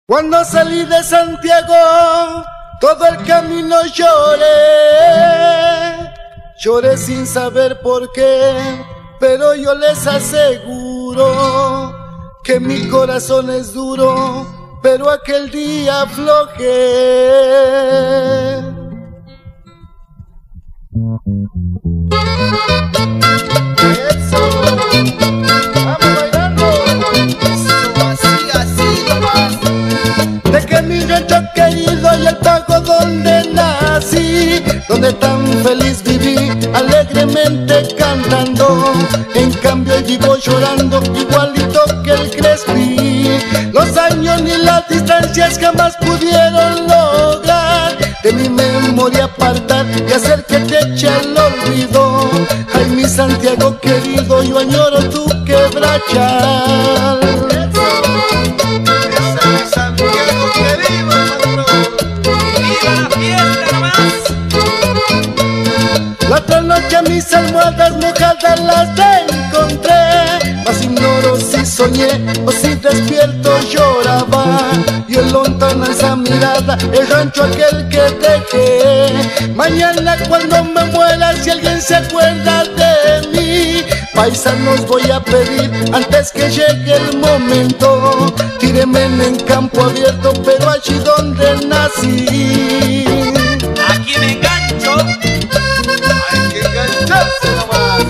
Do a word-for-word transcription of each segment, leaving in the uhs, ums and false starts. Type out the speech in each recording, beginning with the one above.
Cuando salí de Santiago, todo el camino lloré, lloré sin saber por qué, pero yo les aseguro que mi corazón es duro, pero aquel día aflojé. Eso, vamos bailando. Eso, así, así nomás. Dejé mi rancho querido y el pago donde nací, donde tan feliz viví, alegremente cantando. En cambio hoy vivo llorando, igualito que el Crespi. Los años ni las distancias jamás pudieron lograr de mi memoria apartar y hacer que te eche el olvido. Ay, mi Santiago querido, yo añoro tu quebrachal. La otra noche a mis almohadas mojadas las encontré, mas ignoro si soñé o si despierto lloraba. Y el lontano esa mirada, el rancho aquel que dejé. Mañana cuando me muera, si alguien se acuerda de mí, paisanos voy a pedir antes que llegue el momento. Tíreme en campo abierto, pero allí donde nací. Aquí me engancho. Hay que engancharse nomás.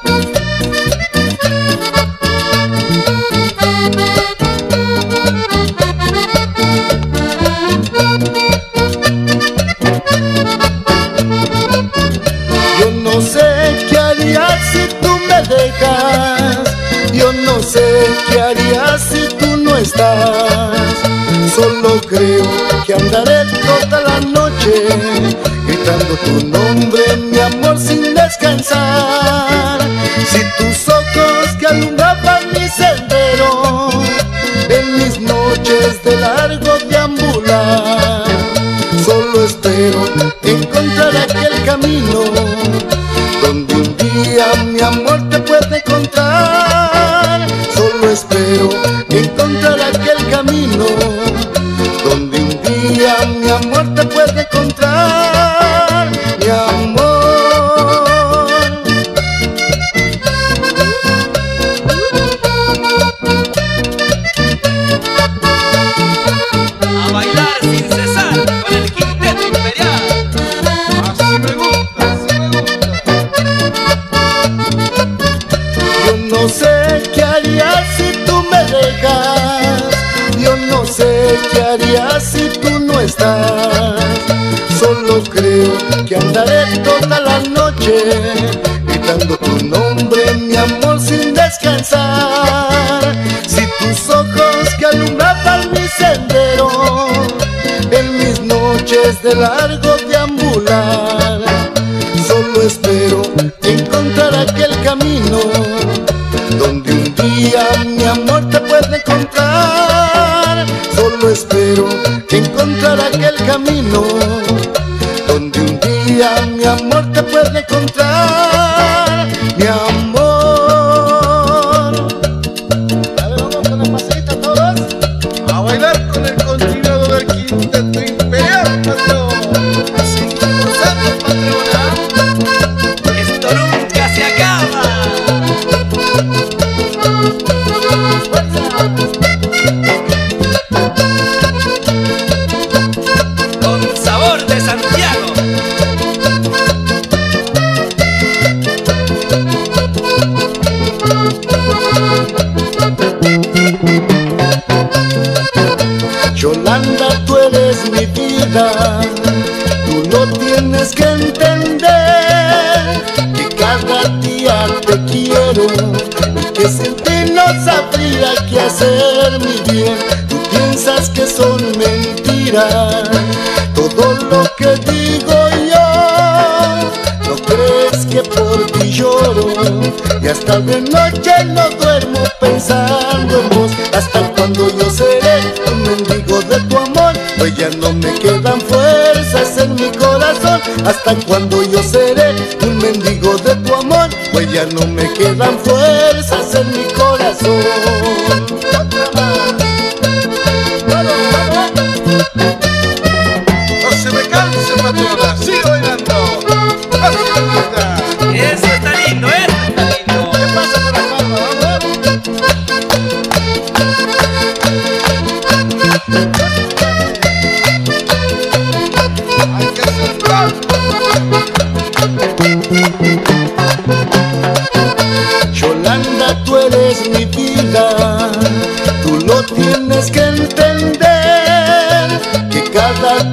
Yo no sé qué harías si tú me dejas, yo no sé qué harías si tú no estás. Solo creo que andaré toda la noche gritando tu nombre, mi amor, sin descansar. Si tus ojos que alumbraban mi sendero en mis noches de largo deambular, solo espero encontrar aquel camino donde un día mi amor te puede encontrar. Solo espero encontrar aquel camino donde un día mi amor te puede encontrar, mi amor. A bailar sin cesar con el Quinteto Imperial. Así me gusta, así me gusta. Yo no sé qué harías si tú me dejas, yo no sé qué harías si tú no estás. Solo creo que andaré toda la noche gritando tu nombre, mi amor, sin descansar. Si tus ojos que alumbraban mi sendero en mis noches de largo deambular, solo espero encontrar aquel camino donde un día mi amor te puede encontrar. Solo espero encontrar aquel camino donde un día mi amor te puede encontrar, mi amor. A ver, vamos con el pasito todos a bailar con el continuado del Quinteto Imperial, patrón. Así que gozando, patrona. Esto nunca se acaba. Con sabor de Santiago. Yolanda, tú eres mi vida, tú lo tienes que entender, que cada día te quiero y que sin ti no sabría qué hacer, mi bien. Tú piensas que son mentiras todo lo que digo yo, no crees que por ti lloro y hasta de noche no duermo pensando en vos. Hasta cuando yo seré un mendigo de tu amor, pues ya no me quedan fuerzas en mi corazón. Hasta cuando yo seré un mendigo de tu amor, pues ya no me quedan fuerzas en mi corazón. Otra más. ¡Vamos, vamos!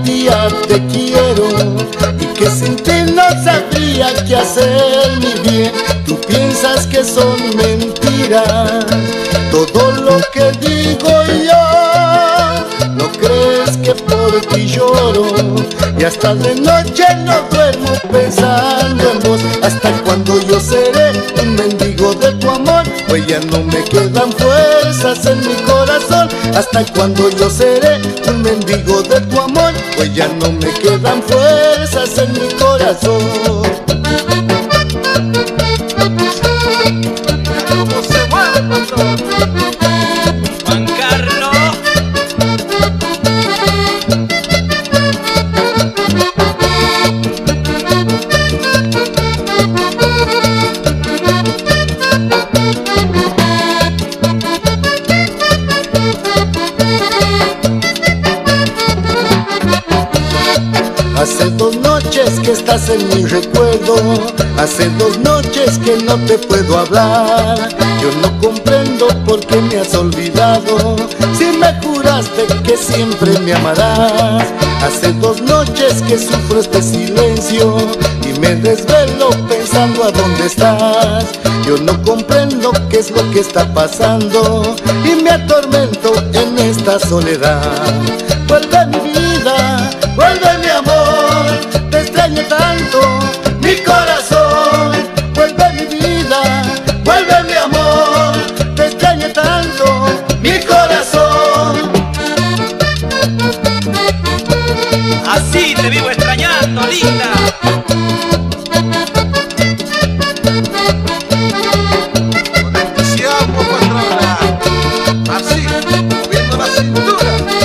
día te quiero y que sin ti no sabría qué hacer, mi bien. Tú piensas que son mentiras todo lo que digo yo. No crees que por ti lloro y hasta de noche no duermo pensando en vos. ¿Hasta cuando yo seré un mendigo de tu amor? Pues ya no me quedan fuerzas en mi corazón. ¿Hasta cuando yo seré un mendigo de tu amor? Pues ya no me quedan fuerzas en mi corazón. ¿Cómo se mueve, patrón? Juan Carlos. Hace dos noches que estás en mi recuerdo, hace dos noches que no te puedo hablar. Yo no comprendo por qué me has olvidado, si me juraste que siempre me amarás. Hace dos noches que sufro este silencio y me desvelo pensando a dónde estás. Yo no comprendo qué es lo que está pasando y me atormento en esta soledad. Vuelve mi vida, vuelve mi amor, te extraño tanto, mi corazón. Vuelve mi vida, vuelve mi amor, te extraño tanto, mi corazón. Así te vivo extrañando, linda. Con entusiasmo, patrona. Así, moviendo la cintura.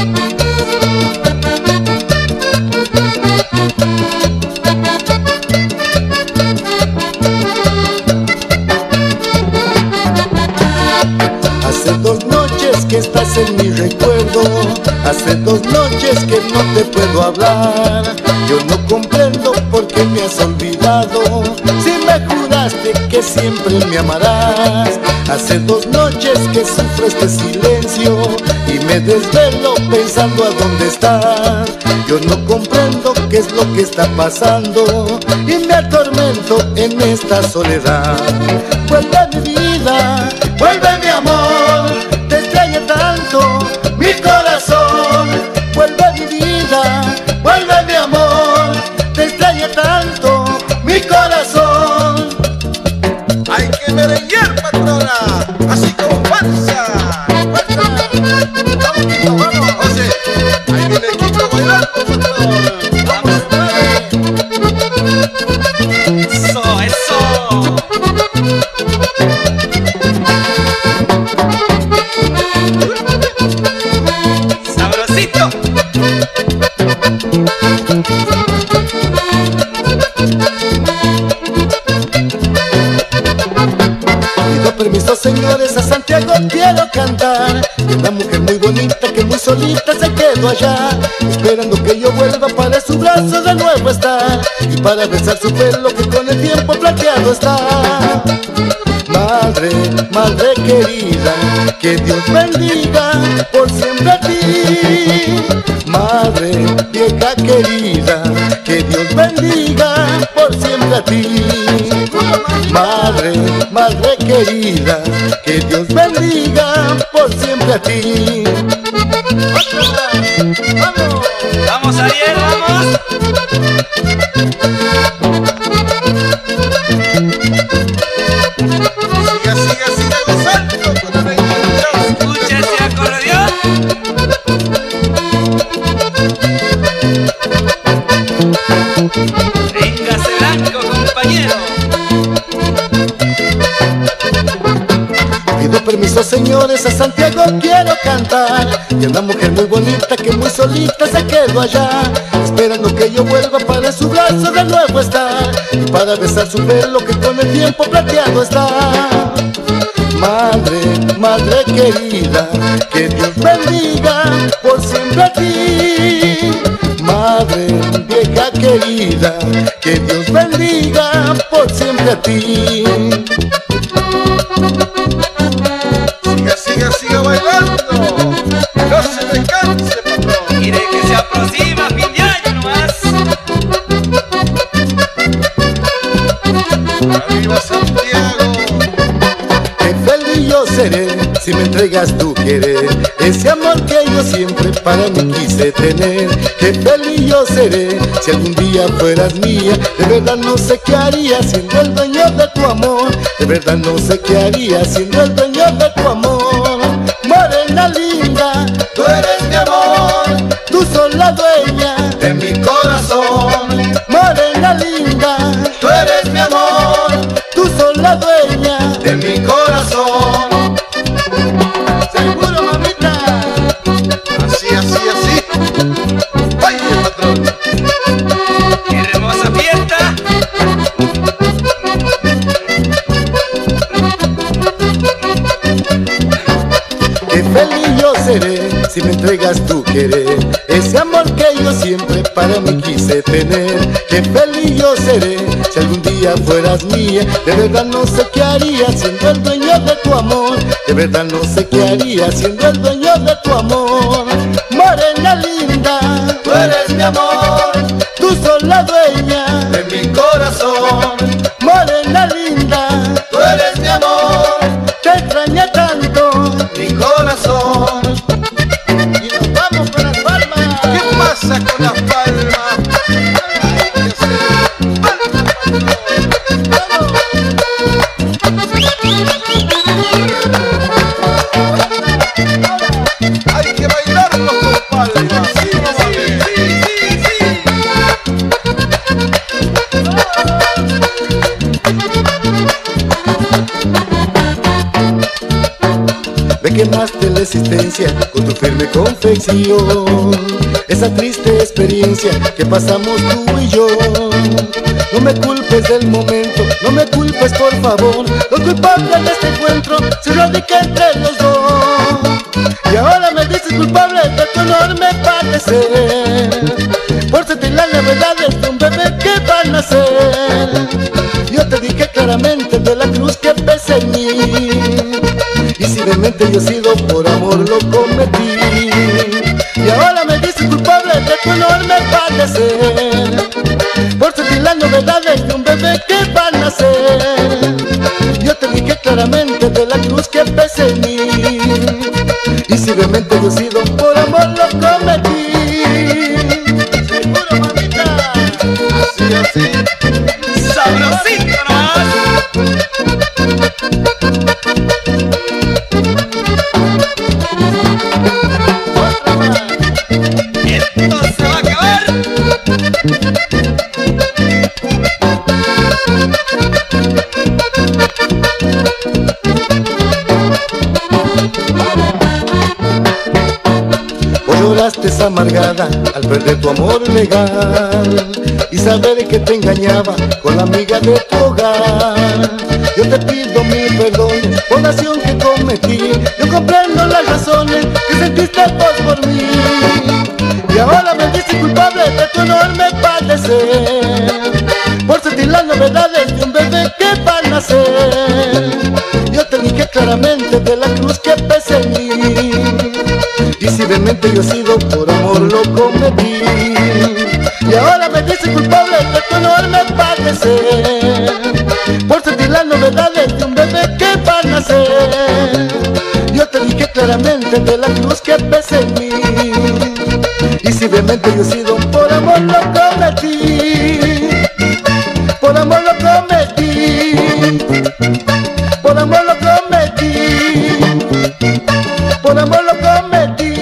Hace dos noches que estás en mi recuerdo, hace dos noches que no te puedo hablar. Yo no comprendo por qué me has olvidado, si me juraste que siempre me amarás. Hace dos noches que sufro este silencio y me desvelo pensando a dónde estás. Yo no comprendo qué es lo que está pasando y me atormento en esta soledad. Vuelve mi vida, vuelve mi amor, te extraño tanto, mi corazón. Vuelve mi vida, vuelve mi amor, te extraño tanto, mi corazón. Hay que merenguear, patrona. Así con fuerza. Fuerza. Vamos, Quito, vamos. José, ahí viene Quito bailando, patrón. Vamos, Eso, eso. Sabrosito. Pido permiso, señores, a Santiago quiero cantar. Y una mujer muy bonita que muy solita se quedó allá, esperando que yo vuelva para su brazo de nuevo estar y para besar su pelo que con el tiempo plateado está. Madre, madre querida, que Dios bendiga por siempre a ti. Madre, vieja querida, que Dios bendiga por siempre a ti. Madre, madre querida, que Dios bendiga por siempre a ti. ¡Vamos! Vamos, Ariel, vamos. siga, siga, siga gozando con la reina. Escucha ese acordeón. Véngase blanco, compañero. Pido permiso, señores, a Santiago quiero cantar. Y una mujer muy bonita que muy solita se quedó allá, esperando que yo vuelva para su brazo de nuevo estar y para besar su pelo que con el tiempo plateado está. Madre, madre querida, que Dios bendiga por siempre a ti. Madre, vieja querida, que Dios bendiga por siempre a ti. Siga, siga, siga bailando. No se descanse, patrón. Mire que se aproxima fin de año. si me entregas tu querer, ese amor que yo siempre para mí quise tener. Qué feliz yo seré si algún día fueras mía. De verdad no sé qué haría siendo el dueño de tu amor. De verdad no sé qué haría siendo el dueño de tu amor. Morena linda, Tú eres mi amor, tú sos la dueña de mi corazón. Morena linda, Tú eres mi amor, tú sos la dueña de mi corazón. Seguro, mamita. Así, así, así. Baile, patrón. ¡Qué hermosa fiesta! Qué feliz yo seré si me entregas tu querer, ese amor que yo siempre para mí quise tener. Qué feliz yo seré si algún día fueras mía. De verdad no sé qué haría siendo el dueño de tu amor. De verdad no sé qué haría siendo el dueño de tu amor. Morena linda, Tú eres mi amor, tú sos la dueña de mi corazón. Morena linda, Tú eres mi amor, te extrañé tanto. mi corazón. Y nos vamos con las palmas. ¿Qué pasa con las palmas? Hay que hacer palmas, patrón. Hay que bailarlo con palmas. Sí, sí, sí, sí. Me quemaste la existencia con tu firme confección, esa triste experiencia que pasamos tú y yo. No me culpes del momento, no me culpes por favor. Los culpables de este encuentro se radica entre los dos. Y ahora me dices culpable de tu enorme padecer, por sentir las novedades de un bebé que va a nacer. Yo te dije claramente de la cruz que pesa en mí, y si de mente yo he sido por amor lo cometí. Y ahora me dices culpable de tu enorme padecer, por sentir las novedades de un bebé que va a nacer. Yo te dije claramente de la cruz que pesa en mí, y si de mente yo he sido por amor lo cometí. Seguro, mamita. Así, así. ¡Sabrosito nomás! ¡Esto se va a acabar! Vos lloraste amargada al perder tu amor legal y saber que te engañaba con la amiga de tu hogar. Yo te pido mil perdones por la acción que cometí. Yo comprendo las razones que sentiste vos por mí, y ahora me dices culpable de tu enorme padecer, por sentir las novedades de un bebé que va a nacer. Yo te dije claramente de la cruz que pesa en mí, y si de mente yo he sido por amor lo cometí. Y ahora me dices culpable de tu enorme padecer, por sentir las novedades de un bebé que va a nacer. Yo te dije claramente de la cruz que pesa en mí, y si de mente yo he sido por amor lo cometí. Por amor lo cometí, por amor lo cometí, por amor lo cometí.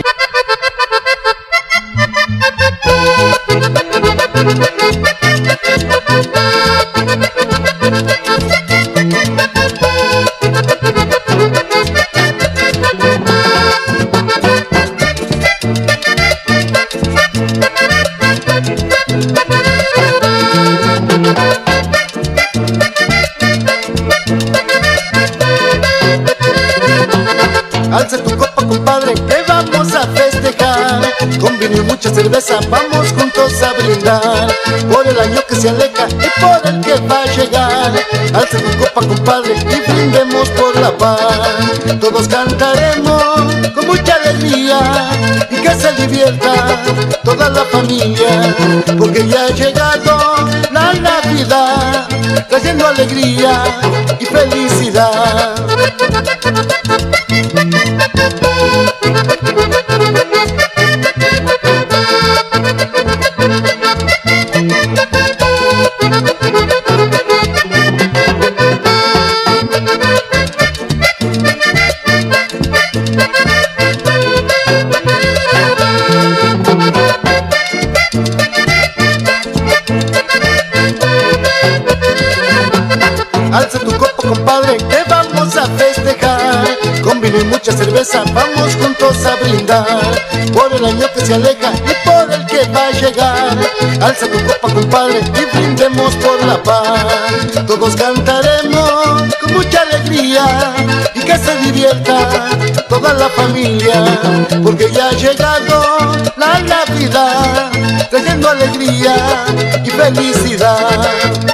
Alza tu copa, compadre, que vamos a festejar. Con vino y mucha cerveza vamos juntos a brindar, por el año que se aleja y por el que va a llegar. Alza tu copa, compadre, y brindemos por la paz. Todos cantaremos con mucha alegría, y que se divierta toda la familia, porque ya ha llegado la Navidad, trayendo alegría y felicidad. Alza tu copa, compadre, que vamos a festejar. Con vino y mucha cerveza vamos juntos a brindar por el año que se aleja y por el que va a llegar. Alza tu copa, compadre, y brindemos por la paz. Todos cantaremos con mucha alegría y que se divierta toda la familia, porque ya ha llegado la Navidad, trayendo alegría y felicidad.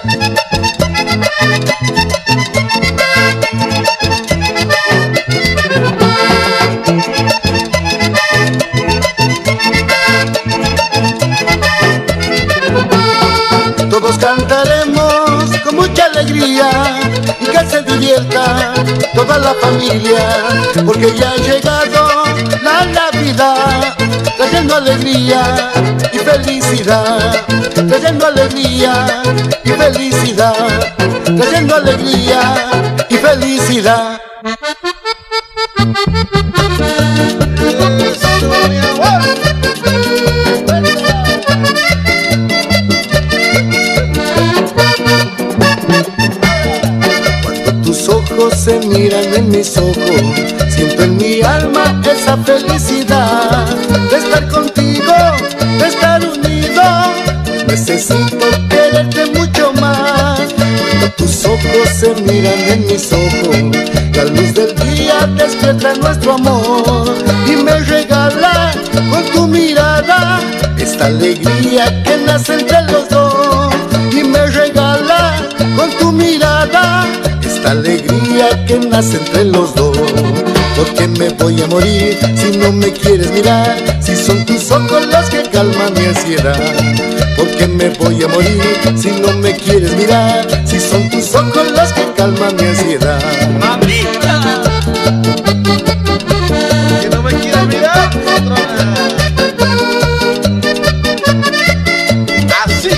Todos cantaremos con mucha alegría y que se divierta toda la familia, porque ya ha llegado la Navidad, trayendo alegría y felicidad, trayendo alegría y felicidad, trayendo alegría y felicidad. Tus ojos se miran en mis ojos, siento en mi alma esa felicidad de estar contigo, de estar unido. Necesito quererte mucho más. Cuando tus ojos se miran en mis ojos, la luz del día despierta nuestro amor y me regala con tu mirada esta alegría que nace entre los dos. Y me regala con tu mirada esta alegría que nace entre los dos. Porque me voy a morir si no me quieres mirar, si son tus ojos los que calman mi ansiedad. Porque me voy a morir si no me quieres mirar, si son tus ojos los que calman mi ansiedad. ¡Mamita! Que no me quieres mirar, patrona. Así.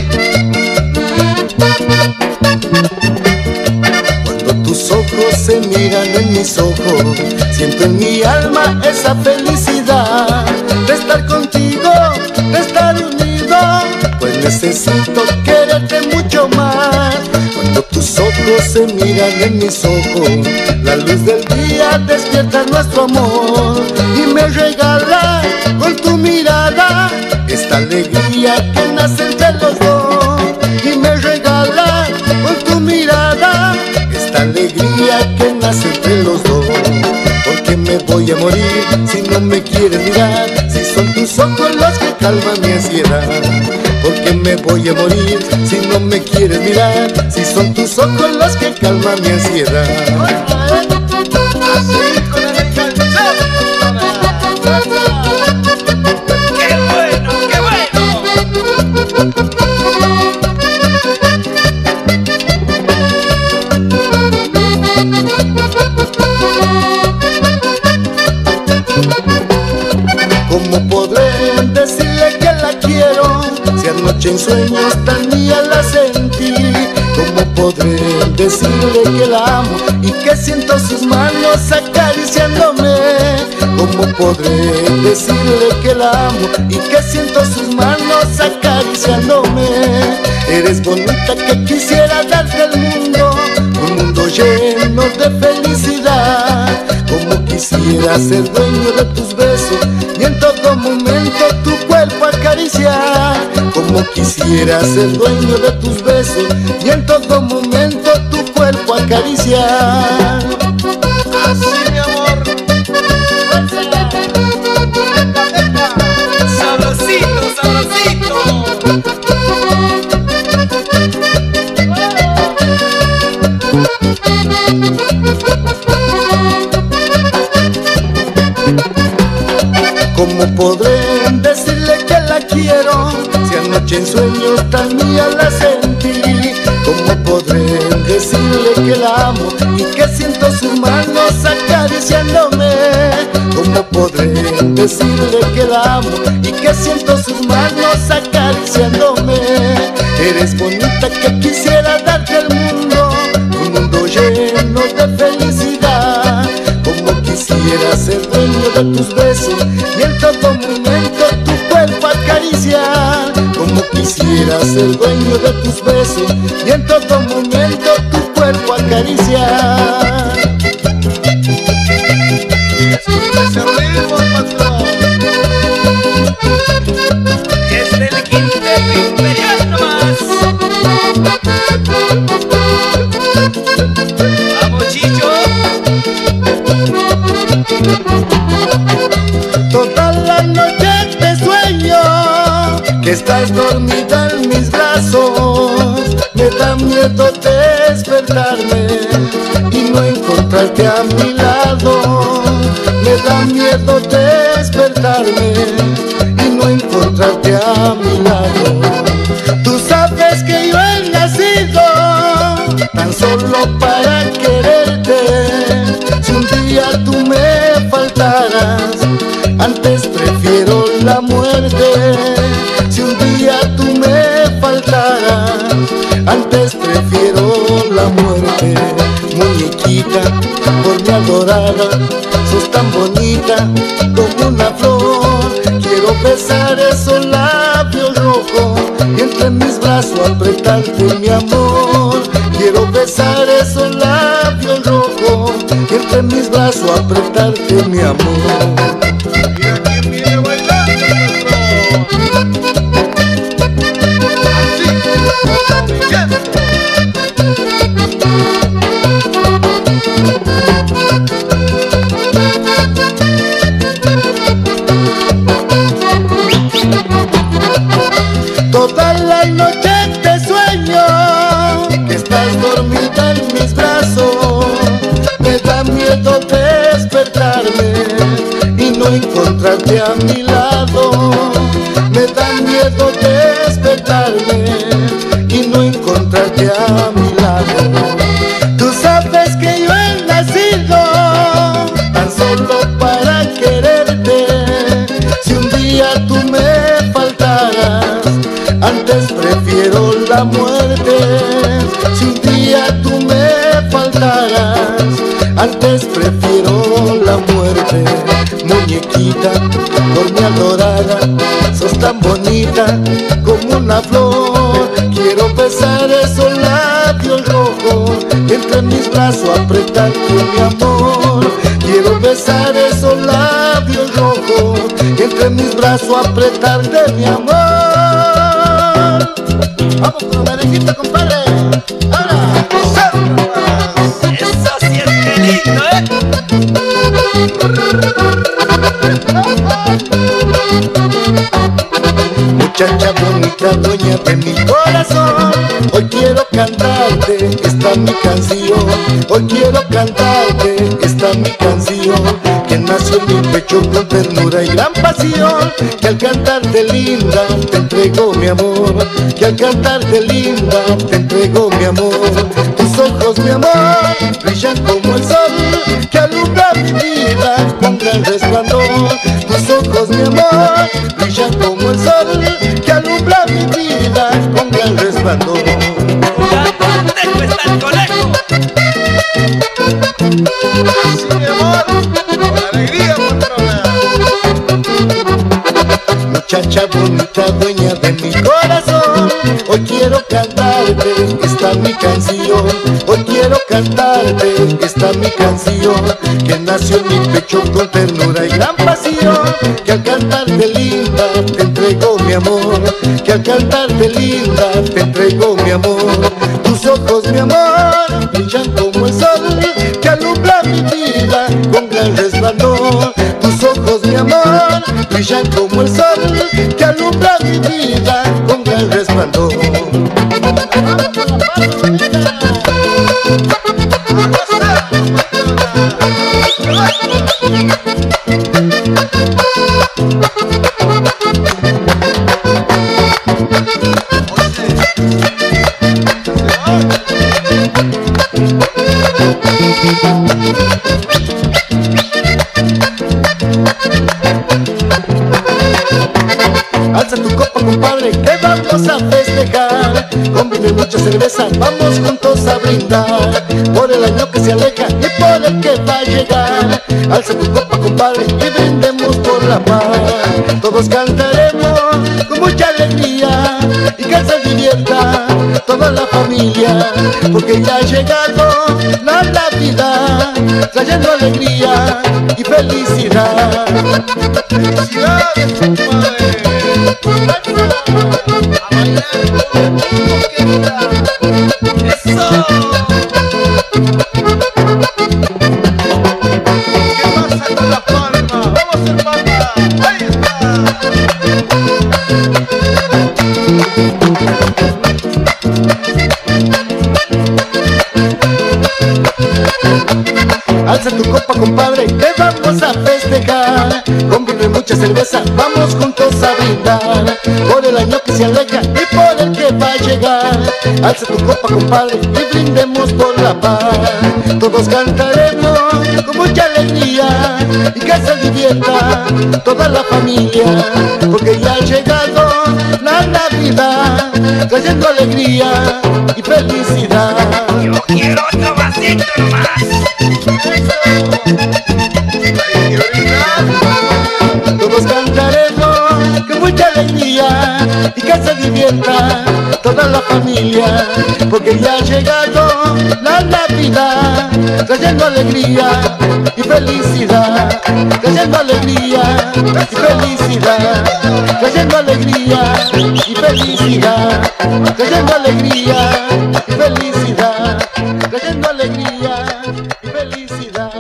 Tus ojos se miran en mis ojos, siento en mi alma esa felicidad de estar contigo, de estar unido, pues necesito quererte mucho más. Cuando tus ojos se miran en mis ojos, la luz del día despierta nuestro amor y me regala con tu mirada esta alegría que nace entre los dos. Y me regala con tu mirada esta alegría que nace entre los dos. Porque me voy a morir si no me quieres mirar, si son tus ojos los que calman mi ansiedad. Porque me voy a morir si no me quieres mirar, si son tus ojos los que calman mi ansiedad. Así con el enganchado, patrona. ¡Qué bueno, qué bueno! ¿Cómo podré decirle que la quiero si anoche en sueños tan mía la sentí? ¿Cómo podré decirle que la amo y que siento sus manos acariciándome? ¿Cómo podré decirle que la amo y que siento sus manos acariciándome? Eres bonita que quisiera darte el mundo, un mundo lleno de felicidad. Como quisiera ser dueño de tus besos y en todo momento tu cuerpo acariciar. Como quisiera ser dueño de tus besos y en todo momento tu cuerpo acariciar. Así, mi amor. ¡Sabrosito, sabrosito! ¿Cómo podré decirle que la quiero si anoche en sueños tan mía la sentí? ¿Cómo podré decirle que la amo y que siento sus manos acariciándome? ¿Cómo podré decirle que la amo y que siento sus manos acariciándome? Eres bonita que quisiera darte al mundo, un mundo lleno de felicidad. Como quisiera ser dueño de tus besos y en todo momento tu cuerpo acariciar. Como quisiera ser dueño de tus besos y en todo momento tu cuerpo acariciar. Escucha ese ritmo, patrón. Es del Quinteto Imperial nomás. Vamos, Chicho. Toda la noche te sueño que estás dormida en mis brazos. Me da miedo despertarme y no encontrarte a mi lado. Me da miedo despertarme y no encontrarte a mi lado. Tú sabes que yo he nacido tan solo para quererte. Si un día tú me faltaras, antes prefiero la muerte. Si un día tú me faltaras, antes prefiero la muerte. Muñequita, por mi adorada, sos tan bonita como una flor. Quiero besar esos labios rojos y entre mis brazos apretarte, mi amor. Quiero besar esos labios rojos y entre mis brazos apretarte, mi amor. Mira quién viene bailando, patrón. Así, bien. Toda la noche te sueño que estás dormida en mis brazos. Me da miedo despertarme y no encontrarte a mi lado. Me da miedo despertarme y no encontrarte a mi lado. Tú sabes que yo he nacido tan solo para quererte. Si un día tú me faltaras, antes prefiero la muerte. Si un día tú me faltaras, antes prefiero la muerte. Muñequita, por mi adorada, sos tan bonita como una flor. Quiero besar esos labios rojos y entre mis brazos apretarte, mi amor. Quiero besar esos labios rojos y entre mis brazos apretarte, mi amor. Vamos con la orejita, compadre. Ahora, Eso sí es que lindo, ¿eh? muchacha bonita, dueña de mi corazón, hoy quiero cantarte esta mi canción. Hoy quiero cantarte esta mi canción, que nació en mi pecho con ternura y gran pasión. Que al cantarte linda te entrego mi amor, que al cantarte linda te entrego mi amor. Tus ojos, mi amor, brillan como el sol, que alumbra mi vida con gran resplandor. Tus ojos, mi amor, brillan como el sol, que alumbra mi vida con gran resplandor. ¿Dónde está el conejo? Así, mi amor, con alegría, patrona. Muchacha bonita, dueña de mi corazón, hoy quiero cantarte esta mi canción. Hoy quiero cantarte esta mi canción, que nació en mi pecho con ternura y gran pasión. Que al cantarte linda te entrego mi amor, que al cantarte linda te entrego mi amor. Tus ojos, mi amor, brillan como el sol, que alumbra mi vida con gran resplandor. Tus ojos, mi amor, brillan como el sol, que alumbra mi vida con gran resplandor. Oye, Alza tu copa, compadre, que vamos a festejar. Con vino y mucha cerveza vamos juntos a brindar por el año que se aleja y por el que va a llegar. Alza tu copa, compadre, y brindemos por la paz. Todos cantaremos con mucha alegría y que se divierta toda la familia, porque ya ha llegado la Navidad, trayendo alegría y felicidad. ¡Felicidades, compadre! ¡A bailar como quiera! ¡Eso! ¿Qué pasa con la palma? ¡Vamos a hacer palma! ¡Ahí está! Alza tu copa, compadre, que vamos a festejar. Con vino y mucha cerveza vamos juntos a brindar por el año que se aleja y por el que va a llegar. Alza tu copa, compadre, y brindemos por la paz. Todos cantaremos con mucha alegría y que se divierta toda la familia, porque ya ha llegado la Navidad, trayendo alegría y felicidad. Yo quiero otro vasito nomás. Todos cantaremos con mucha alegría y que se divierta toda la familia, porque ya ha llegado la Navidad, trayendo alegría y felicidad, trayendo alegría y felicidad, trayendo alegría y felicidad, trayendo alegría y felicidad, trayendo alegría y felicidad.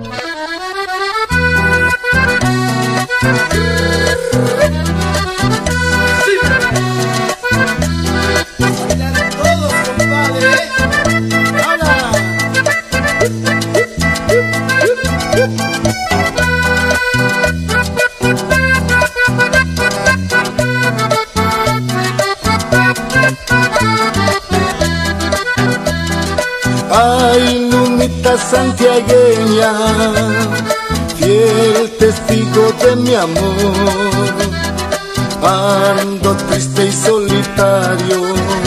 Todos, compadre. ¡Hala! Ay, lunita santiagueña, fiel testigo de mi amor, ando triste y solitario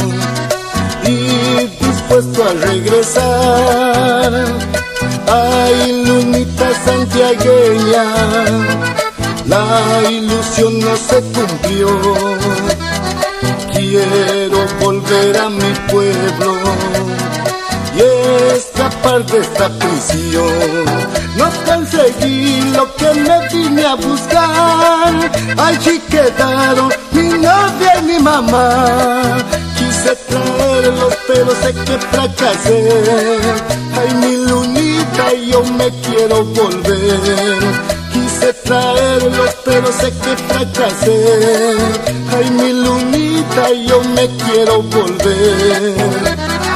y dispuesto a regresar. Ay, lunita santiagueña, la ilusión no se cumplió, quiero volver a mi pueblo y escapar de esta prisión. No conseguí lo que me vine a buscar, allí quedaron mi novia y mi mamá. Quise traerlos pero sé que fracasé, ay mi lunita yo me quiero volver. Quise traerlos pero sé que fracasé, ay mi lunita yo me quiero volver.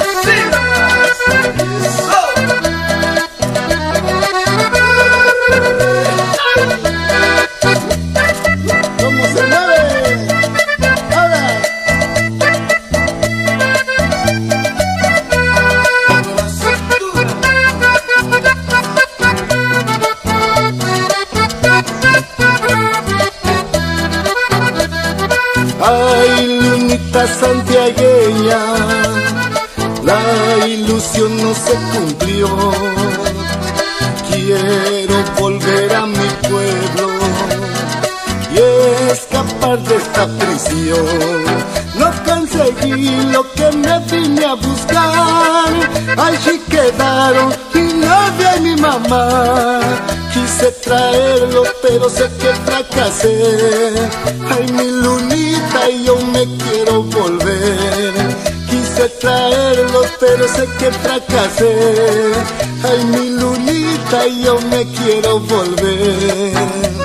¿Cómo se mueve? ¡Ahora! Ay, lunita santiagueña, la ilusión no se cumplió, quiero volver a mi pueblo y escapar de esta prisión. No conseguí lo que me vine a buscar, allí quedaron mi novia y mi mamá. Quise traerlos pero sé que fracasé, ay mi lunita yo me quiero volver. Quise traerlos pero sé que fracasé, ay mi lunita yo me quiero volver.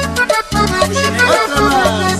Otra más.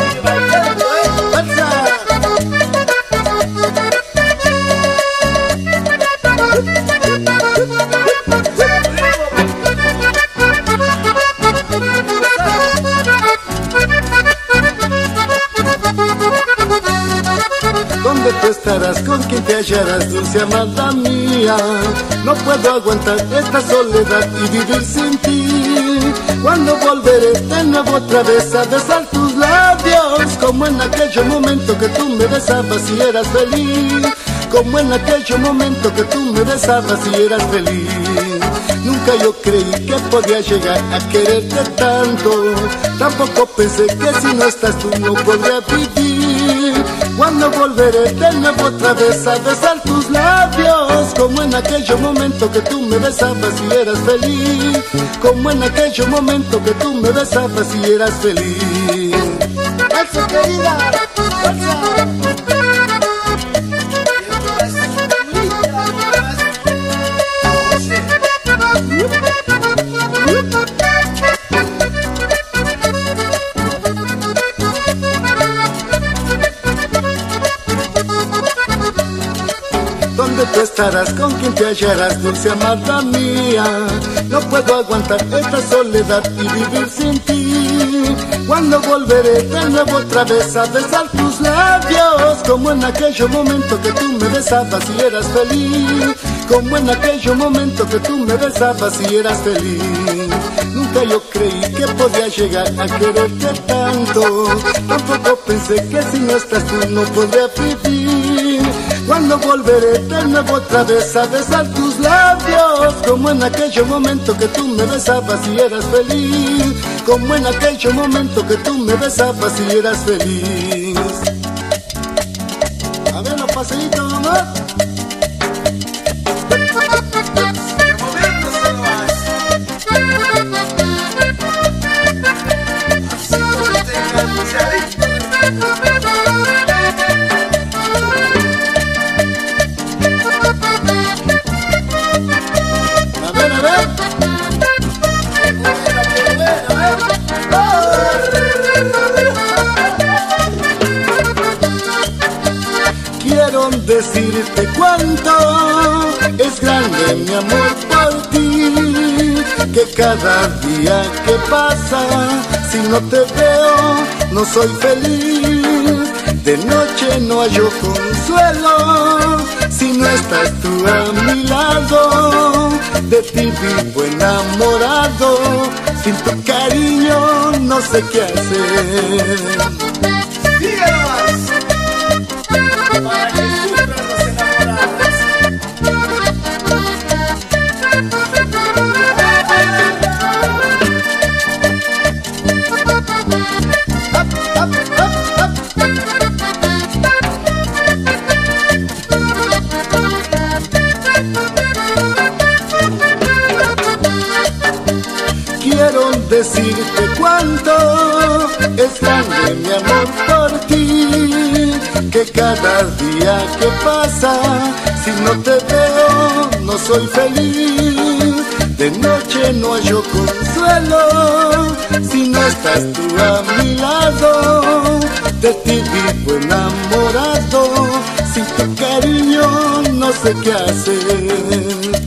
¿Dónde tú estarás? ¿Con quién te hallarás, dulce amada mía? No puedo aguantar esta soledad y vivir sin ti. ¿Cuándo volveré de nuevo otra vez a besar tus labios, como en aquel momento que tú me besabas y eras feliz, como en aquel momento que tú me besabas y eras feliz. Nunca yo creí que podía llegar a quererte tanto, tampoco pensé que si no estás tú no podría vivir. Cuando volveré de nuevo otra vez a besar tus labios, como en aquel momento que tú me besabas y eras feliz, como en aquel momento que tú me besabas y eras feliz. ¡Eso, querida! ¡Fuerza! ¿Dónde tú estarás? ¿Con quién te hallarás, dulce amada mía? No puedo aguantar esta soledad y vivir sin ti. Cuando volveré de nuevo otra vez a besar tus labios, como en aquel momento que tú me besabas y eras feliz, como en aquel momento que tú me besabas y eras feliz. Nunca yo creí que podía llegar a quererte tanto, tampoco pensé que si no estás tú no podría vivir. Cuando volveré de nuevo otra vez a besar tus labios, como en aquel momento que tú me besabas y eras feliz, como en aquel momento que tú me besabas y eras feliz. A ver los paseitos, mamá. Quiero decirte cuánto es grande mi amor por ti, que cada día que pasa, si no te veo, no soy feliz. De noche no hallo consuelo, si no estás tú a mi lado. De ti vivo enamorado, sin tu cariño no sé qué hacer. ¡Dígalo más! Para que sufran los enamorados. Up, up, up, up. Quiero decirte cuánto es grande mi amor por ti, que cada día que pasa, si no te veo, no soy feliz. De noche no hallo consuelo, si no estás tú a mi lado. De ti vivo enamorado, sin tu cariño no sé qué hacer.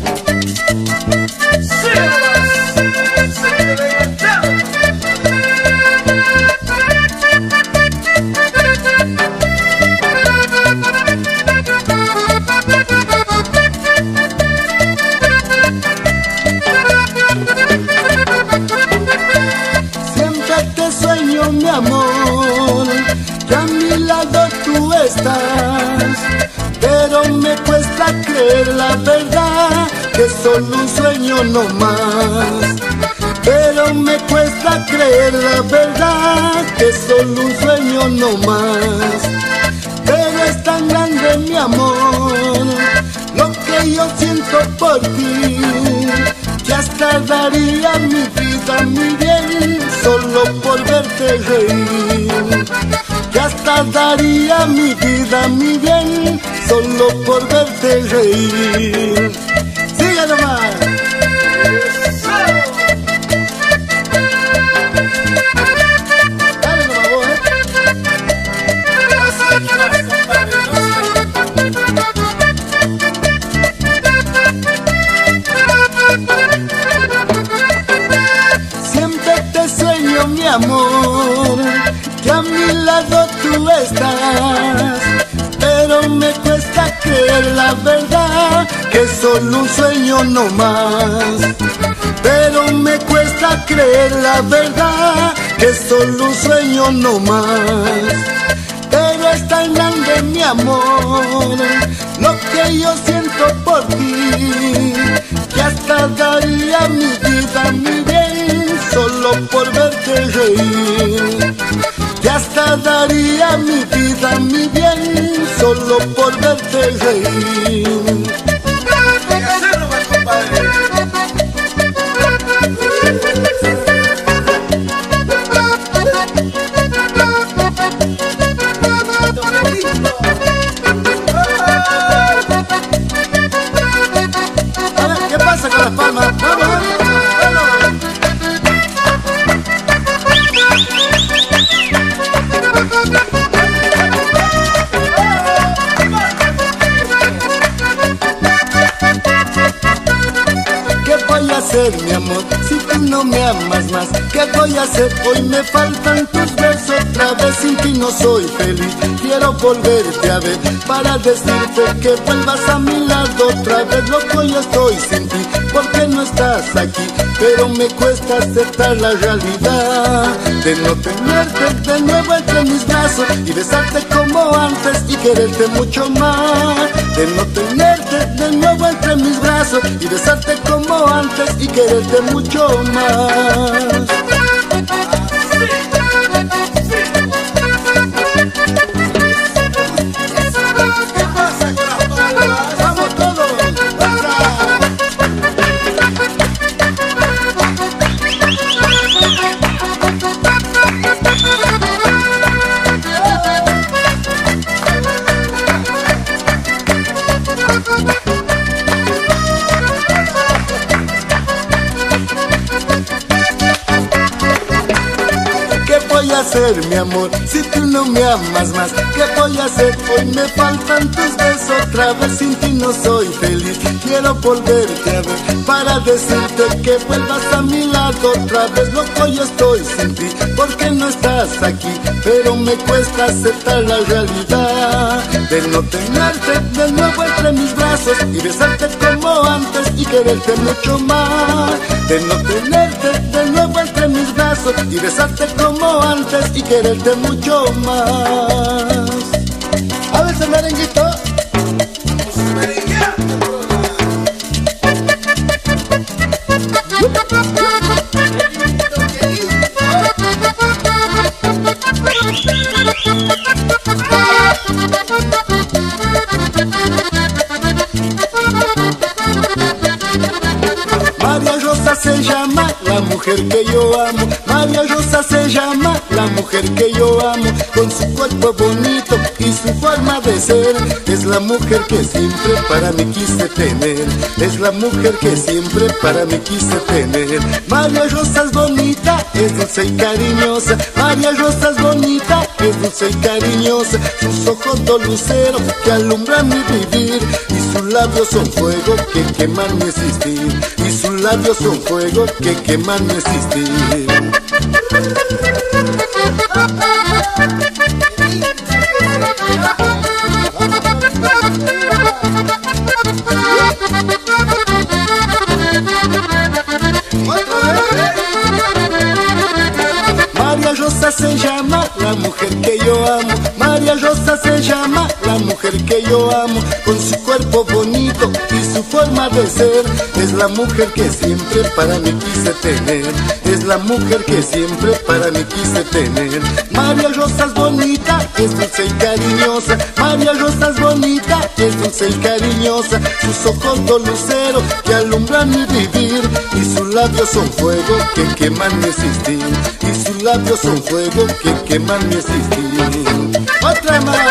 Sueño mi amor, que a mi lado tú estás, pero me cuesta creer la verdad, que es solo un sueño no más. Pero me cuesta creer la verdad, que es solo un sueño no más. Pero es tan grande mi amor, lo que yo siento por ti, que hasta daría mi vida, mi bien, solo por verte reír. Que hasta daría mi vida, mi bien, solo por verte reír. ¡Sigue nomás! Dale nomás vos, ¿eh? Siempre te sueño mi amor, que a mi lado tú estás, pero me cuesta creer la verdad, que es solo un sueño no más. Pero me cuesta creer la verdad, que es solo un sueño no más. Pero es tan grande mi amor, lo que yo siento por ti, que hasta daría mi vida, mi bien, solo por verte reír. Que hasta daría mi vida, mi bien, solo por verte reír. Hay que hacerlo, mi compadre. A ver, ¿qué pasa con las palmas? ¡Vamos! ¿Qué voy a hacer, mi amor, si tú no me amas más? ¿Qué voy a hacer? Hoy me faltan tus besos, otra vez sin ti no soy feliz. Quiero volverte a ver para decirte que vuelvas a mi lado otra vez. Loco, yo estoy sin ti, porque no estás aquí, pero me cuesta aceptar la realidad de no tenerte de nuevo entre mis brazos y besarte como antes y quererte mucho más. De no tenerte de nuevo entre mis brazos y besarte como antes y quererte mucho más. ¡Vamos todos! ¿Qué voy a hacer, mi amor, si tú no me amas más? ¿Qué voy a hacer? Hoy me faltan tus besos, otra vez sin ti no soy feliz. Quiero volverte a ver para decirte que vuelvas a mi lado otra vez. Loco, yo estoy sin ti, porque no estás aquí, pero me cuesta aceptar la realidad de no tenerte de nuevo entre mis brazos y besarte como antes y quererte mucho más. De no tenerte de nuevo entre mis brazos y besarte como antes y quererte mucho más. A ver, ese merenguito. María Rosa se llama la mujer que yo amo. María Rosa se llama la mujer que yo amo. Con su cuerpo bonito y su forma de ser, es la mujer que siempre para mí quise tener. Es la mujer que siempre para mí quise tener. María Rosa es bonita, es dulce y cariñosa. María Rosa es bonita, es dulce y cariñosa. Sus ojos dos luceros que alumbran mi vivir, y sus labios son fuego que queman mi existir. Y sus labios son fuego que queman mi existir. María Rosa se llama la mujer que yo amo. María Rosa se llama la mujer que yo amo. Con su cuerpo bonito y su forma de ser, es la mujer que siempre para mí quise tener. Es la mujer que siempre para mí quise tener. María Rosa es bonita, es dulce y cariñosa. María Rosa es bonita, es dulce y cariñosa. Sus ojos dos luceros que alumbran mi vivir, y sus labios son fuego que queman mi existir. Y sus labios son fuego que queman mi existir. ¡Otra más!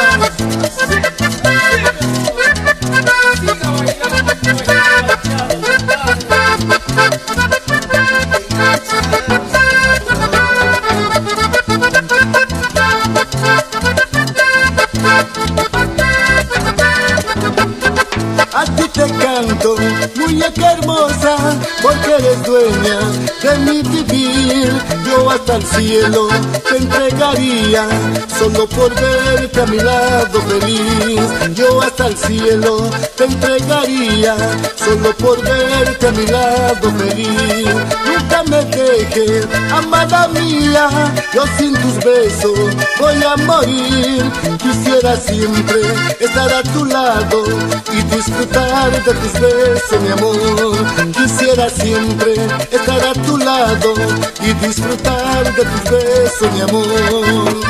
A ti te cae canto, muñeca hermosa, porque eres dueña de mi vivir. Yo hasta el cielo te entregaría, solo por verte a mi lado feliz. Yo hasta el cielo te entregaría, solo por verte a mi lado feliz. Nunca me dejes, amada mía, yo sin tus besos voy a morir. Quisiera siempre estar a tu lado y disfrutar de tus besos, mi amor. Quisiera siempre estar a tu lado y disfrutar de tus besos, mi amor.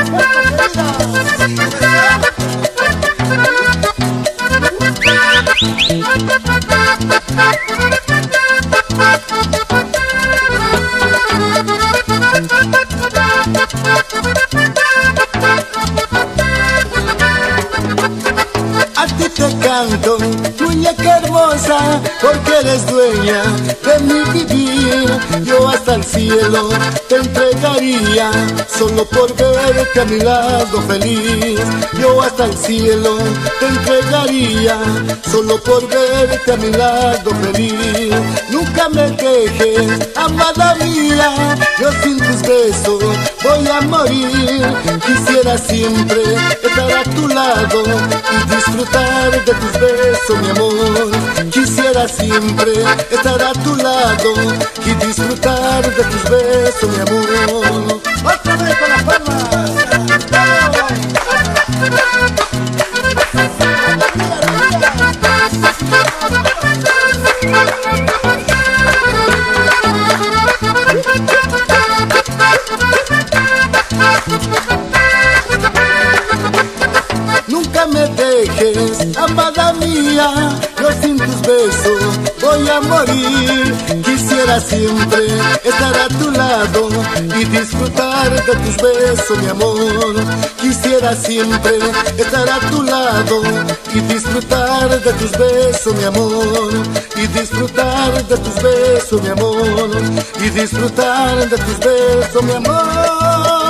A ti te canto, muñeca hermosa, porque eres dueña de mi vivir. Yo hasta el cielo te entregaría, solo por verte a mi lado feliz. Yo hasta el cielo te entregaría, solo por verte a mi lado feliz. Nunca me dejes, amada mía, yo sin tus besos voy a morir. Quisiera siempre estar a tu lado y disfrutar de tus besos, mi amor. Quisiera siempre estar a tu lado y disfrutar de tus besos, mi amor. Otra vez con las palmas. Nunca me dejes, amada mía, yo sin tus besos voy a morir. Quisiera siempre estar a tu lado y disfrutar de tus besos, mi amor. Quisiera siempre estar a tu lado y disfrutar de tus besos, mi amor. Y disfrutar de tus besos, mi amor. Y disfrutar de tus besos, mi amor.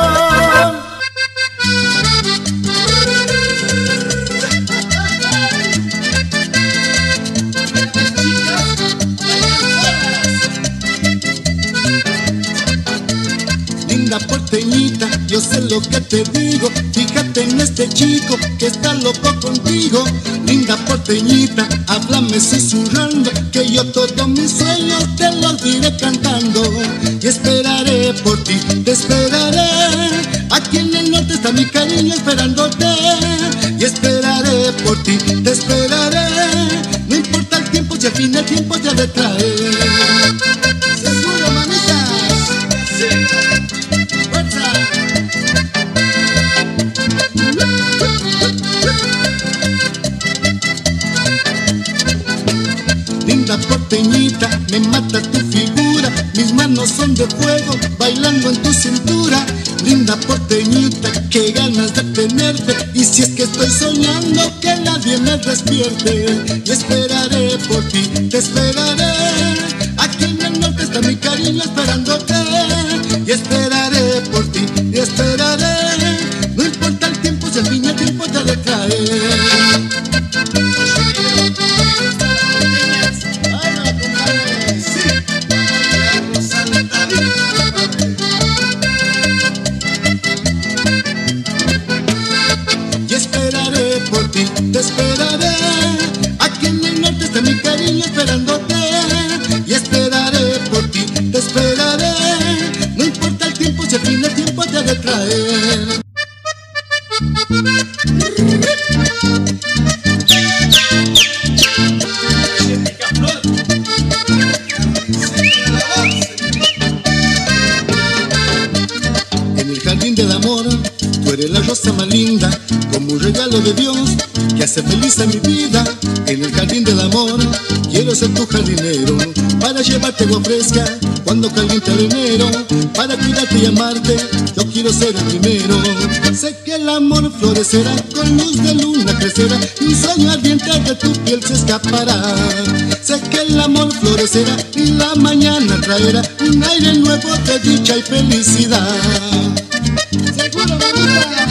Linda porteñita, yo sé lo que te digo. Fíjate en este chico que está loco contigo. Linda porteñita, háblame susurrando, que yo todos mis sueños te los diré cantando. Y esperaré por ti, te esperaré. Aquí en el norte está mi cariño esperándote. Y esperaré por ti, te esperaré. No importa el tiempo, si al fin el tiempo te ha de traer. Seguro, mamitas. Linda porteñita, me mata tu figura. Mis manos son de fuego, bailando en tu cintura. Linda porteñita, qué ganas de tenerte. Y si es que estoy soñando, que nadie me despierte. Y esperaré por ti, te esperaré. Aquí en el norte está mi cariño esperándote. Y esperaré por ti, y esperaré. No importa el tiempo, si al fin el tiempo te ha de traer. Te esperaré, aquí en el norte está mi cariño esperándote. Y esperaré por ti, te esperaré. No importa el tiempo, si al fin el tiempo te ha de traer. En el jardín del amor, tú eres la rosa más linda, como un regalo de Dios que hace feliz a mi vida. En el jardín del amor quiero ser tu jardinero, para llevarte agua fresca cuando caliente el enero. Para cuidarte y amarte yo quiero ser el primero. Sé que el amor florecerá, con luz de luna crecerá, y un sueño ardiente de tu piel se escapará. Sé que el amor florecerá y la mañana traerá un aire nuevo de dicha y felicidad. Seguro, mamita.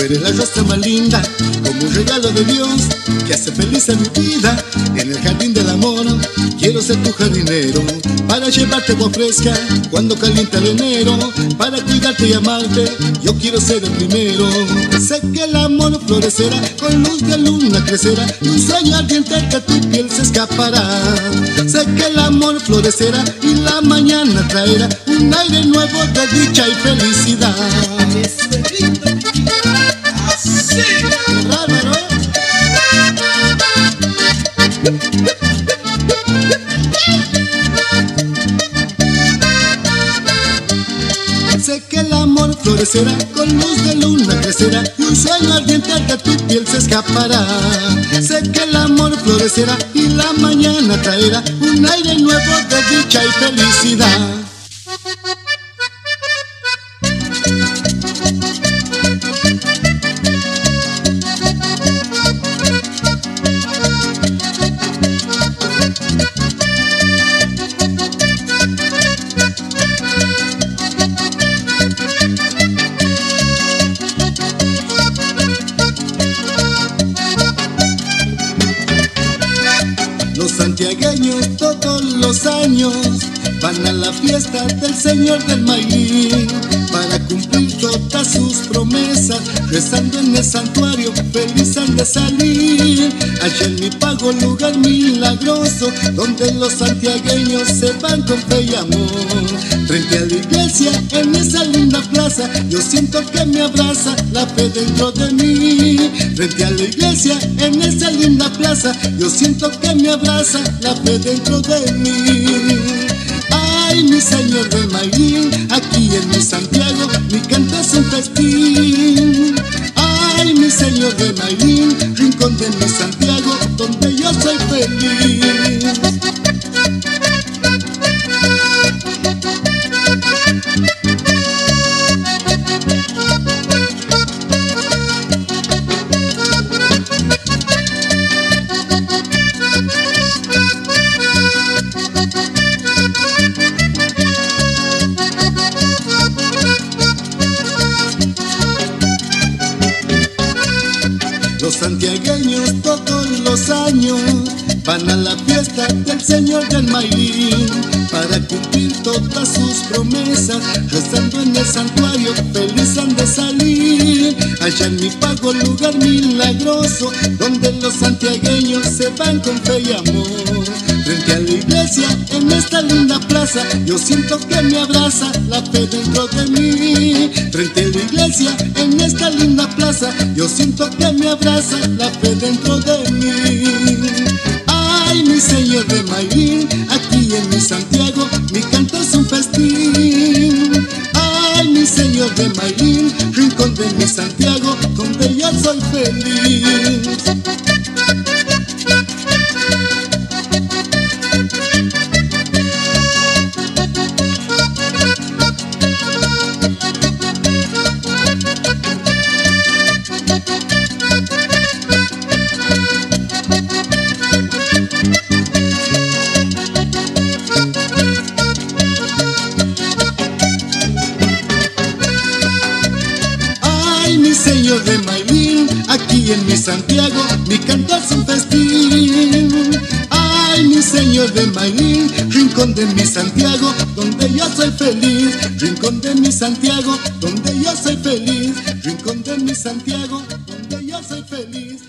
eres la rosa más linda, como un regalo de Dios, que hace feliz a mi vida. En el jardín del amor, quiero ser tu jardinero, para llevarte agua fresca cuando calienta el enero, para cuidarte y amarte, yo quiero ser el primero. Sé que el amor florecerá, con luz de luna crecerá, y un sueño ardiente que tu piel se escapará. Sé que el amor florecerá y la mañana traerá un aire nuevo de dicha y felicidad. Así. Raro, ¿no? Sé que el amor florecerá, con luz de luna crecerá, y un sueño ardiente que tu piel se escapará. Sé que el amor florecerá y la mañana traerá un aire nuevo de dicha y felicidad. Los santiagueños todos los años van a la fiesta del Señor del Maylín, para cumplir todas sus promesas, rezando en el santuario feliz han de salir. Allá en mi pago, lugar milagroso, donde los santiagueños se van con fe y amor. Frente a la iglesia, en esa linda plaza, yo siento que me abraza la fe dentro de mí. Frente a la iglesia, en esa linda plaza, yo siento que me abraza la fe dentro de mí. Ay, mi Señor del Maylín, aquí en mi Santiago, mi canto es un festín. Ay, mi Señor del Maylín, rincón de mi Santiago, donde yo soy feliz. Los santiagueños todos los años van a la fiesta del Señor del Maylín, para cumplir todas sus promesas, rezando en el santuario feliz han de salir. Allá en mi pago, lugar milagroso, donde los santiagueños se van con fe y amor. Frente a la iglesia, en esta linda plaza, yo siento que me abraza la fe dentro de mí. Frente a la iglesia, en esta linda plaza, yo siento que me abraza la fe dentro de mí. Ay, mi Señor de Maylín, aquí en mi Santiago, mi canto es un festín. Ay, mi Señor de Maylín, rincón de mi Santiago, donde yo soy feliz. Señor de Maylín, aquí en mi Santiago, mi canto es un festín. Ay, mi Señor de Maylín, rincón de mi Santiago, donde yo soy feliz. Rincón de mi Santiago, donde yo soy feliz. Rincón de mi Santiago, donde yo soy feliz.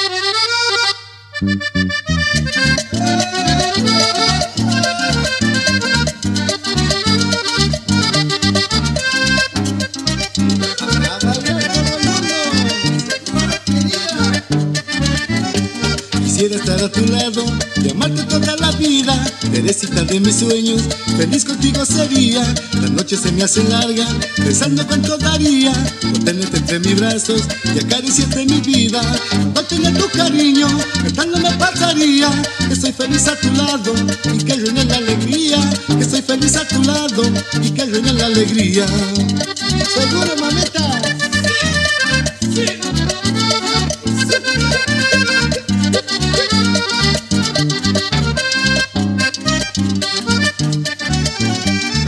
Quisiera estar a tu lado y amarte toda la vida, Teresita de mis sueños, feliz contigo sería. La noche se me hace larga, pensando cuánto daría por tenerte entre mis brazos y acariciarte mi vida. No tener tu cariño, cantando me pasaría, que soy feliz a tu lado y que reine la alegría. Que soy feliz a tu lado y que reine la alegría. Seguro, mamita. Sí, sí.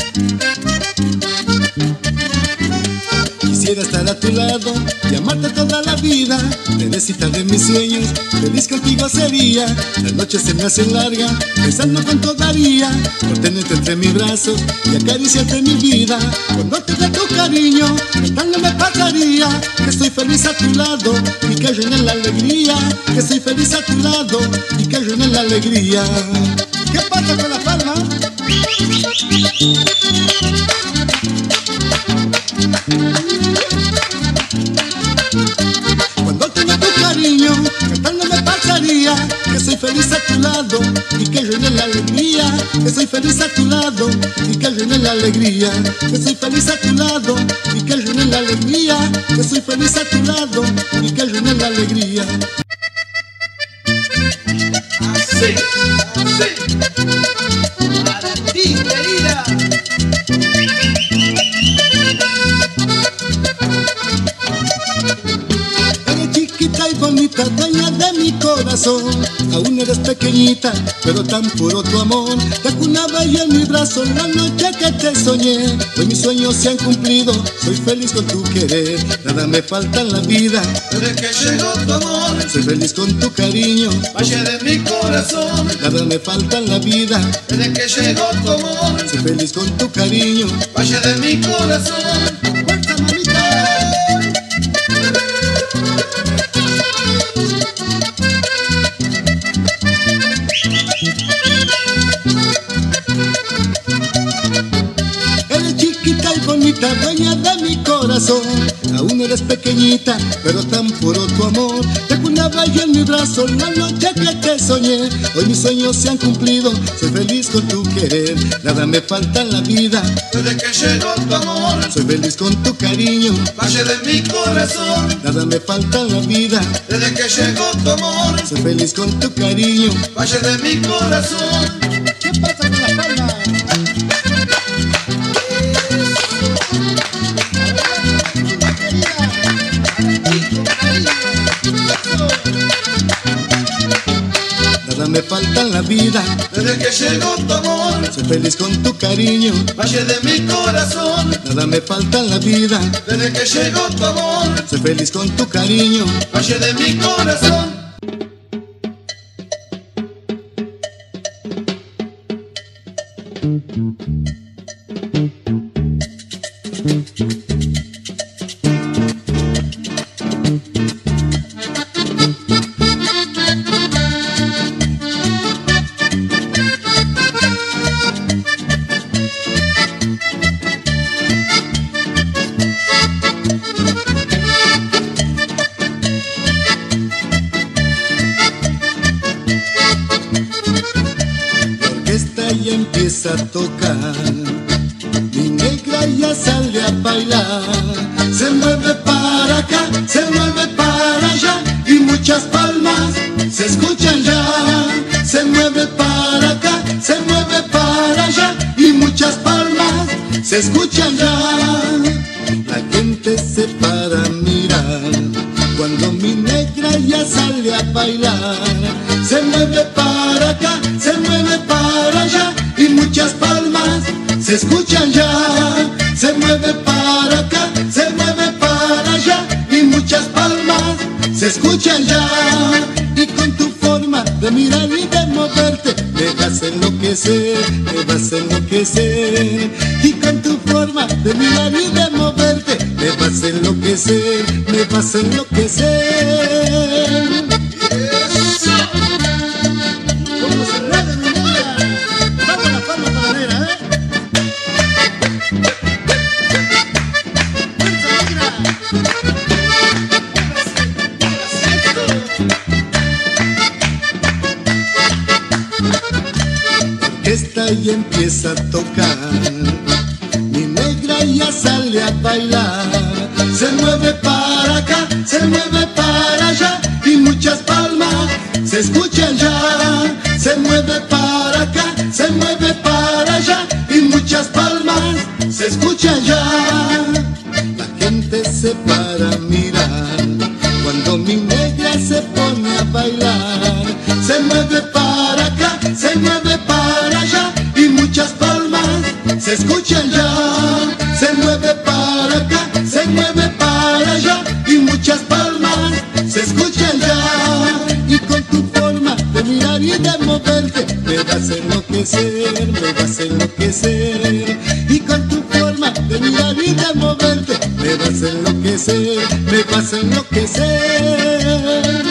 Quisiera estar a tu lado y amarte toda Teresita de mis sueños, feliz contigo sería. Las noches se me hacen largas, pensando cuánto daría por tenerte entre mis brazos y acariciarte mi vida. Cuando te dé tu cariño, tanto me pasaría que estoy feliz a tu lado y que yo en la alegría. Que estoy feliz a tu lado y que yo en la alegría. ¿Qué pasa con la palma? Cuando tenga tu cariño, cantando me pasaría que soy feliz a tu lado y que yo en la alegría. Que soy feliz a tu lado y que yo en la alegría. Que soy feliz a tu lado y que yo en la alegría. Que soy feliz a tu lado y que yo en la alegría. Así, así. Para ti, querida. Eres chiquita y bonita, dueña de mi corazón. Aún eres pequeñita, pero tan puro tu amor. Te acunaba y en mi brazo la noche que te soñé. Hoy mis sueños se han cumplido, soy feliz con tu querer. Nada me falta en la vida, Desde que llegó tu amor, soy feliz con tu cariño. valle de mi corazón. Nada me falta en la vida, Desde que llegó tu amor, soy feliz con tu cariño. valle de mi corazón. ¡Fuerza, mamita! Eres chiquita y bonita, dueña de mi corazón. Aún eres pequeñita, pero tan puro tu amor. Te acunaba y en mi brazo la noche que te soñé. Hoy mis sueños se han cumplido, soy feliz con tu querer. Nada me falta en la vida, Desde que llegó tu amor, soy feliz con tu cariño. valle de mi corazón. Nada me falta en la vida, Desde que llegó tu amor, soy feliz con tu cariño. valle de mi corazón. ¿Qué pasa con la palma? Nada me falta en la vida, Desde que llegó tu amor, soy feliz con tu cariño. valle de mi corazón. Nada me falta en la vida, Desde que llegó tu amor, soy feliz con tu cariño. valle de mi corazón. La orquesta ya empieza a tocar, mi negra ya sale a bailar. Se mueve para acá, se mueve para allá y muchas palmas se escuchan ya. Se mueve para acá, se mueve para allá y muchas palmas se escuchan ya. La gente se para a mirar cuando mi negra ya sale a bailar. Se mueve para acá, se mueve para allá y muchas palmas se escuchan ya. Se mueve para acá, se mueve para allá y muchas palmas se escuchan ya. Y con tu forma de mirar y de moverte me vas a enloquecer, me vas a enloquecer. Y con tu forma de mirar y de moverte me vas a enloquecer, me vas a enloquecer. Como se mueve mi negra, vamos a la palma panadera, ¿eh? ¡Fuerza, negra! La orquesta ya empieza a tocar, mi negra ya sale a bailar. Se mueve para acá, se mueve para allá y muchas palmas se escuchan ya. Se mueve para acá, se mueve para allá y muchas palmas se escuchan ya. La gente se para a mirar cuando mi negra se pone a bailar. Se mueve para acá, se mueve para allá y muchas palmas se escuchan ya. Se mueve para acá, se mueve para allá y muchas palmas se vas a enloquecer, me vas a enloquecer. Y con tu forma de mirar y de moverte, me vas a enloquecer, me vas a enloquecer.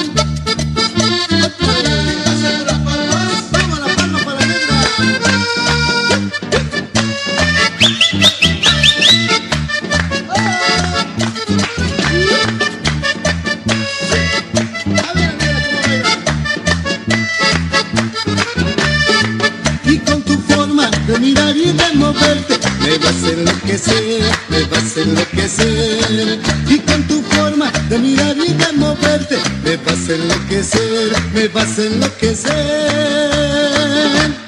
De mirar y de moverte, me vas a enloquecer, me vas a enloquecer. Y con tu forma de mirar y de moverte, me vas a enloquecer, me vas a enloquecer.